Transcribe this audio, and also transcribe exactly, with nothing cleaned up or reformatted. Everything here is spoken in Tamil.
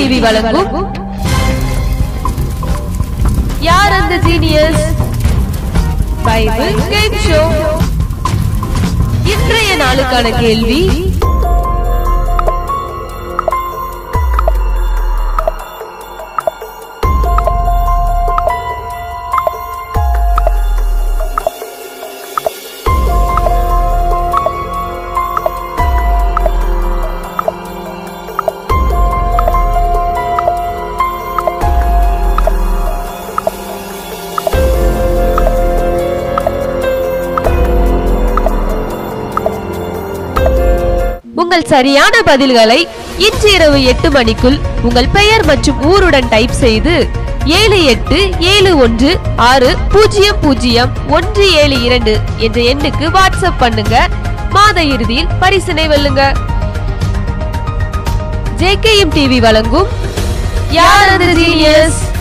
டிவி வழங்கும் யார் அந்த ஜீனியஸ் பைபிள் கேம் ஷோ. இன்றைய நாளுக்கான கேள்வி, உங்கள் சரியான பதில்களை இன்று இரவு எட்டு மணிக்குள் உங்கள் பெயர் மற்றும் ஊருடன் டைப் செய்து ஏழு எட்டு ஏழு ஒன்று ஆறு பூஜ்ஜியம் பூஜ்ஜியம் ஒன்று ஏழு இரண்டு என்ற எண்ணுக்கு வாட்ஸ்அப் பண்ணுங்க. மாத இறுதியில் பரிசினை வெல்லுங்க. ஜேகேஎம் டிவி வழங்கும் யார் அந்த ஜீனியஸ்.